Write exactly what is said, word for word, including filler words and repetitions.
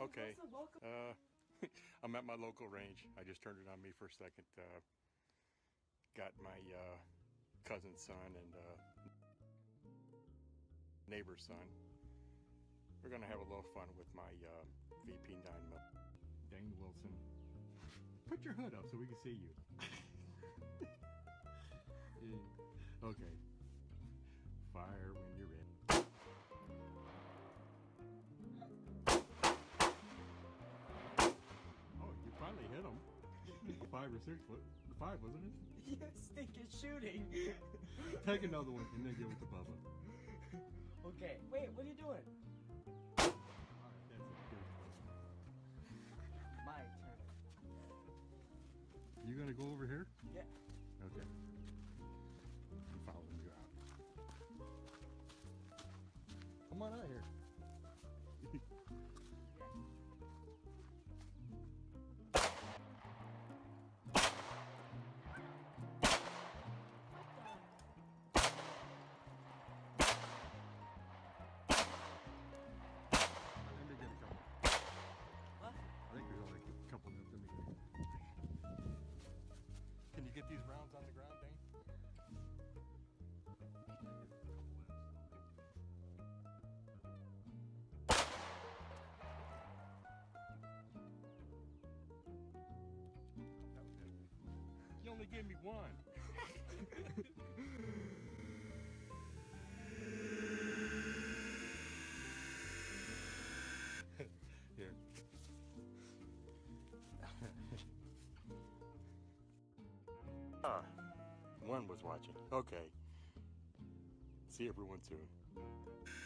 Okay. Uh, I'm at my local range. I just turned it on me for a second. Uh, got my uh, cousin's son and uh, neighbor's son. We're gonna have a little fun with my uh, V P nine mil. Dane Wilson, put your hood up so we can see you. Okay. Fire when you're ready. Oh, you finally hit him. Five or six, what? Five, wasn't it? You stink at shooting. Take another one and then give it to Bubba. Okay, wait, what are you doing? Alright, that's it. My turn. You gonna go over here? Yeah. Okay. I'm following you out. Come on out here. Let me get a couple. What? I think there's only a couple of them. Can you get these rounds on the ground, Dane? You only gave me one. Here. Ah, one was watching. Okay. See everyone soon.